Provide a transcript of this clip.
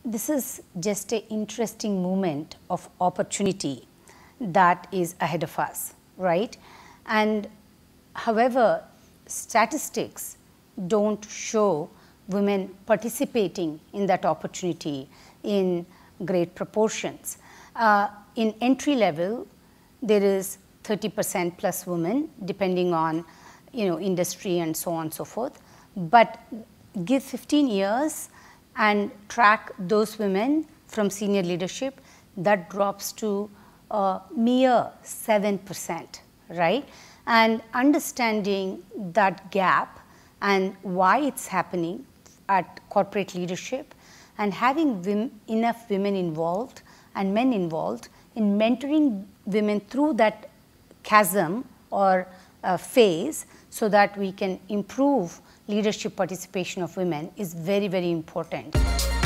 This is just an interesting moment of opportunity that is ahead of us, right? And however, statistics don't show women participating in that opportunity in great proportions. In entry level, there is 30% plus women, depending on industry and so on and so forth. But give 15 years and track those women from senior leadership, that drops to a mere 7%, right? And understanding that gap and why it's happening at corporate leadership, and having enough women involved and men involved in mentoring women through that chasm or phase, so that we can improve leadership participation of women, is very, very important.